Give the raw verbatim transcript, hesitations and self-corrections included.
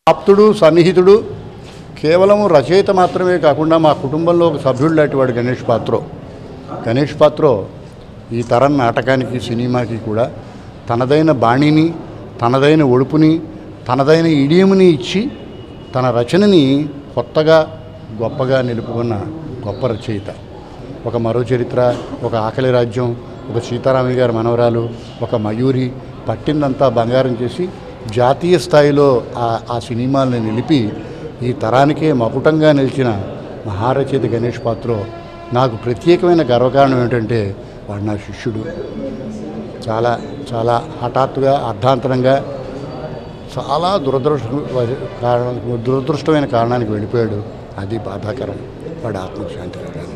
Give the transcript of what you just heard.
ఆప్తుడు సన్నిహితుడు కేవలం రచయిత మాత్రమే కాకుండా మా కుటుంబంలో ఒక సభ్యుడు లాంటి వాడు గణేష్ పాత్రో గణేష్ పాత్రో ఈ తరం నాటకానికి సినిమాకి కూడా తనదైన బాణిని తనదైన ఒడుపుని తనదైన ఇడియముని ఇచ్చి తన రచనని కొత్తగా గొప్పగా నిలుపుకున్న గొప్ప రచయిత. ఒక మరో చరిత్ర, ఒక ఆకలి రాజ్యం, ఒక సీతారామయ్య గారి మనవరాలు, ఒక మయూరి పట్టిందంతా బంగారం చేసి జాతీయ స్థాయిలో ఆ సినిమాలను నిలిపి ఈ తరానికే మకుటంగా నిలిచిన మహారచయిత గణేష్ పాత్రో నాకు ప్రత్యేకమైన గర్వకారణం ఏంటంటే వాడు నా శిష్యుడు. చాలా చాలా హఠాత్తుగా అర్ధాంతరంగా చాలా దురదృష్ట కారణం దురదృష్టమైన కారణానికి వెళ్ళిపోయాడు. అది బాధాకరం. వాడి ఆత్మశాంతి.